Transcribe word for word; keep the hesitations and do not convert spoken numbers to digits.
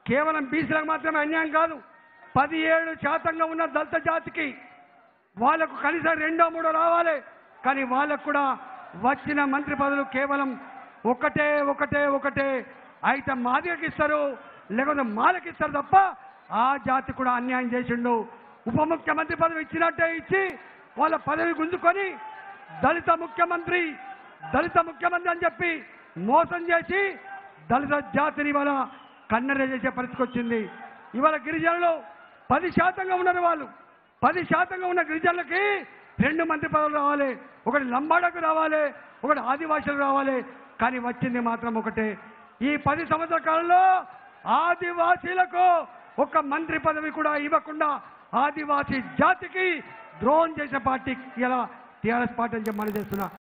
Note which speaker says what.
Speaker 1: కేవలం బీసీలకు మాత్రమే అన్యాయం కాదు, పదిహేడు శాతంగా ఉన్న దళిత జాతికి వాళ్లకు కనీసం రెండో మూడో రావాలి. కానీ వాళ్ళకు కూడా వచ్చిన మంత్రి పదవులు కేవలం ఒకటే ఒకటే ఒకటే అయితే మాదిగకి ఇస్తారు, లేకపోతే మాలకి ఇస్తారు తప్ప ఆ జాతి కూడా అన్యాయం చేసిండు. ఉప ముఖ్యమంత్రి పదవి ఇచ్చినట్టే ఇచ్చి వాళ్ళ పదవి గుంజుకొని దళిత ముఖ్యమంత్రి దళిత ముఖ్యమంత్రి అని చెప్పి మోసం చేసి దళిత జాతిని ఇవాళ కన్నెర చేసే పరిస్థితి వచ్చింది. ఇవాళ గిరిజనులు పది శాతంగా ఉన్నారు. వాళ్ళు పది శాతంగా ఉన్న గిరిజనులకి రెండు మంత్రి పదవులు రావాలి, ఒకటి లంబాడకు రావాలి, ఒకటి ఆదివాసులకు రావాలి. కానీ వచ్చింది మాత్రం ఒకటే. ఈ పది సంవత్సరాల కాలంలో ఆదివాసీలకు ఒక మంత్రి పదవి కూడా ఇవ్వకుండా ఆదివాసీ జాతికి ద్రోహం చేసే పార్టీ ఇలా టీఆర్ఎస్ పార్టీ అని చెప్పి మనం చేస్తున్నా.